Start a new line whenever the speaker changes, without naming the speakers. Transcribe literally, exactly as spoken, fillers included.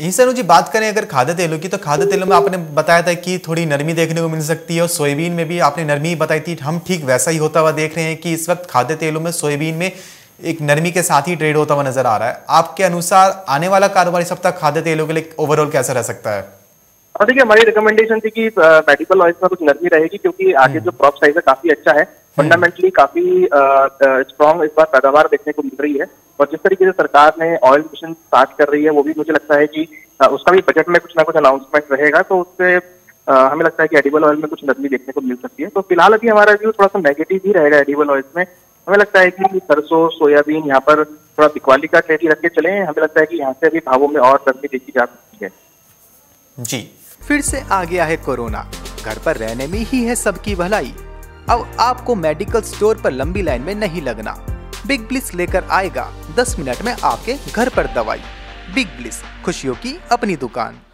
यही सर जी बात करें अगर खाद्य तेलों की, तो खाद्य तेलों में आपने बताया था कि थोड़ी नरमी देखने को मिल सकती है और सोयाबीन में भी आपने नरमी बताई थी। हम ठीक वैसा ही होता हुआ देख रहे हैं कि इस वक्त खाद्य तेलों में सोयाबीन में एक नरमी के साथ ही ट्रेड होता हुआ नजर आ रहा है। आपके अनुसार आने वाला कारोबारी सप्ताह खाद्य तेलों के लिए ओवरऑल कैसा रह सकता है?
और देखिए, हमारी रिकमेंडेशन थी कि मेडिकल ऑयल्स में कुछ नरमी रहेगी, क्योंकि आगे जो क्रॉप साइज है काफी अच्छा है, फंडामेंटली काफी स्ट्रॉन्ग इस बार पैदावार देखने को मिल रही है। और जिस तरीके से सरकार ने ऑयल मिशन स्टार्ट कर रही है, वो भी मुझे लगता है कि उसका भी बजट में कुछ ना कुछ अनाउंसमेंट रहेगा, तो उससे हमें लगता है कि एडिबल ऑयल में कुछ नरमी देखने को मिल सकती है। तो फिलहाल अभी हमारा व्यू थोड़ा सा नेगेटिव ही रहेगा एडिबल ऑयल्स में। हमें लगता है कि सरसों, सोयाबीन यहाँ पर थोड़ा बिकवाली का ट्रेड ही रख के चले। हमें लगता है कि यहाँ से अभी भावों में और नरमी देखी जा सकती है।
जी,
फिर से आ गया है कोरोना, घर पर रहने में ही है सबकी भलाई। अब आपको मेडिकल स्टोर पर लंबी लाइन में नहीं लगना। बिग ब्लिस लेकर आएगा दस मिनट में आपके घर पर दवाई। बिग ब्लिस, खुशियों की अपनी दुकान।